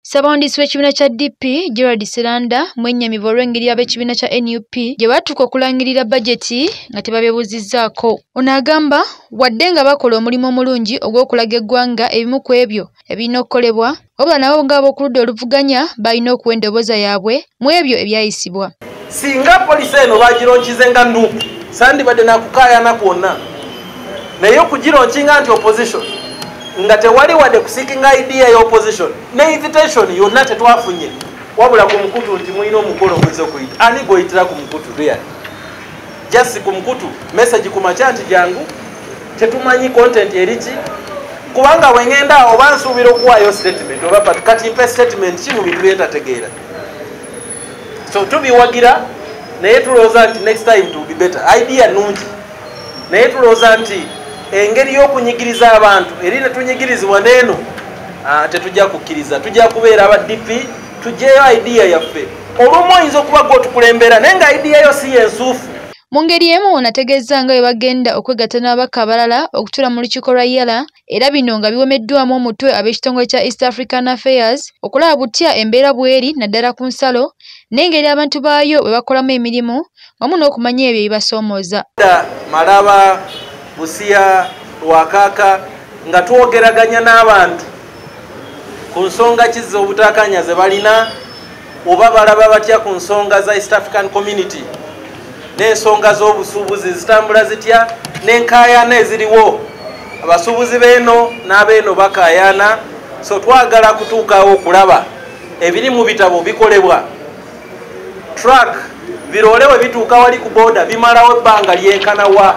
Ssabawandisi w'ekibiina kya DP Gerald Seranda mwennyamivu olw'engeri ab'ekibiina kya NUP gye batuuka okulangirira bajeti nga tebabyebuzizzaako. Ono agamba wadde nga bakola omulimu omulungi ogw'okulaga eggwanga ebimu ku ebyo ebirina okukolebwa, wabula nabo ng'ab'okuludda oluvuganya balina okuwa endobooza yaabwe mu ebyo ebyayisibwa. Singa poliisi eno bagironkize nga nduupu sandibadde nakukaayana kwonna, naye okugironkinga nti opposition nga tewali wadde kusikinga idea ya opposition ne invitation yonna tetwafunye wabula ku mukutu nti mulina omukolo mwiza okuyita. Ani goyitira ku mukutu really? Just ku mukutu message ku makya nti jangu tetumanyi content eriki kubanga wengenda oba nsuubira okuwaayo statement oba kati mpe statement ki mu bintu byentategeera. So tubiwagira naye tulowooza nti next time to be better. Idea nungi naye tulowooza nti engeri y'okunyigiriza abantu eri ne tunyigirizibwa n'eno tetujja kukkiriza. Tujja kubeera aba DP tuggyeyo idea yaffe. Olumu oyinza okuba gw'otukulembera naye nga idea yo si yensuufu. Mu ngeri emu ono ategeeza nga bwe bagenda okwegatta n'ababaka abalala okutuula mu lukiiko lwa Yala, era bino nga biwemeddwamu omutwe ab'ekitongole kya East African Affairs okulaba butya embeera bweri naddala ku nsalo n'engeri abantu baayo bwe bakolamu emirimu wamu n'okumanya ebyo ebibasoomooza. Malaba, Busia, Lwakaka nga twogeraganya n'abantu ku nsonga ki z'obutakanya ze balina oba balaba batya ku nsonga za East African Community n'ensonga z'obusuubuzi zitambula zitya n'enkaayana eziriwo. Abasuubuzi b'eno n'abeeno bakaayana, so twagala kutuukawo okulaba ebiri mu bitabo bikolebwa. Track biroole we bituuka wali ku booda bimalawo ebbanga lyenkanawa.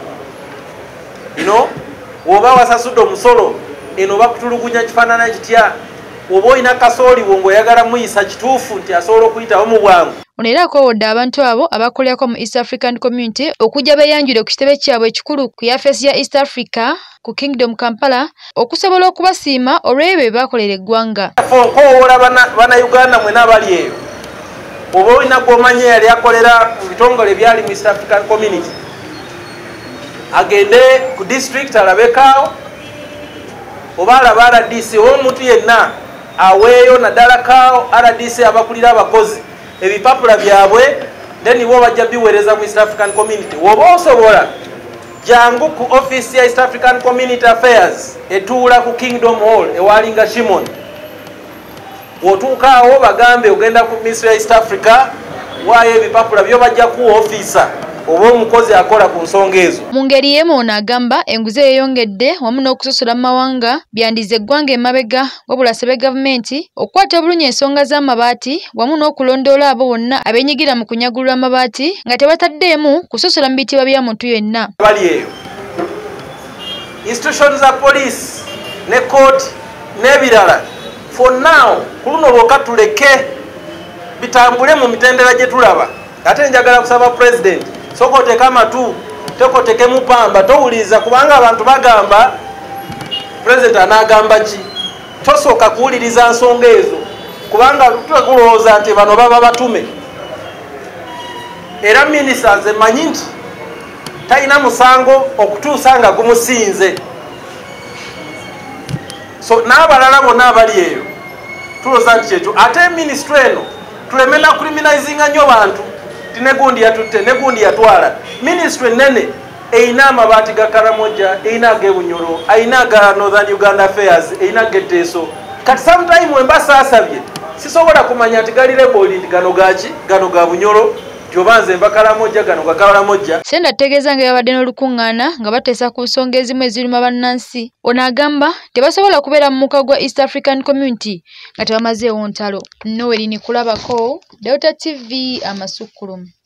Oba wasasudde omusolo eno bakutulugunya kifaanana kitya, oba olina kasooli wo ng'oyagala muyisa kituufu nti asobola okuyitawo mu bwangu. Ono era akoowodde abantu abo abakolerako mu East African Community okujja beeyanjule ku kitebe kyabwe ekikulu ku yafeesi ya East Africa ku Kingdom Kampala okusobola okubasiima olw'ebyo bye baakolera eggwanga. Nkoowola bannayuganda mwena abali eyo, oba olina gw'omanya yali akolera mu bitongole byali mu East African Community, agende ku district alabekaawo oba alaba RDC omuntu yenna aweeyo naddala kaawo RDC abakulira abakozi ebipapula byabwe then bo bajja biweereza mu East African Community. Woba osobola jangu ku office ya East African Community Affairs etuula ku Kingdom Hall ewalinga Shimon. Wotuukaawo bagambe ogenda ku Ministry ya East Africa waayo ebipapula byo bajja ku officer oba omukozi akola ku nsonga ezo. Mu ngeri y'emu ono agamba enguzi eyeeyongedde wamu n'okusosola mu mawanga byandiza eggwanga emabega, wabula asabye gavumenti okukwata obulungi ensonga z'amabaati wamu n'okulondoola abo bonna abeenyigira mu kunyagulula amabaati nga tebataddeemu kusosola mu bitibwa bya muntu yenna. Bali eyo institutions za police ne court n'ebirala for now ku luno lwokka tuleke bitambule mu mitendera gye tulaba. Ate njagala kusaba president soko oteka amatu tekoteke mupamba towuliriza kubanga abantu bagamba president anagamba ki. Tosooka kuwuliriza nsonga ezo kubanga tukulowooza nti bano baba batume era ministers emanyi nti talina musango okutuusa nga gumusinze. So n'abalala bonna abali eyo tulowooza nti kyekyo. Ate ministry eno tuleme na criminalizinga nnyo bantu negundi yatutte negundi yatwala. Ministry nene eina amabaati ga Karamoja, eina ag'Ebunyoro, eina aga Northern Uganda Affairs, eina ag'Etteeso. Kati sometime wembasaasabye sisobola kumanya nti gali labeled nti gano gaki gano ga Bunyoro gyobanze mba Karamoja gano ga Karamoja. Senda ategeeza nga yabadde n'olukuŋŋaana nga bateesa ku nsonga ezimu eziruma bannansi. Ono agamba tebasobola kubeera mu muka gwa East African Community nga tebamazeewo ntalo. Noel Nikulabako, Delta TV Amasukulumu.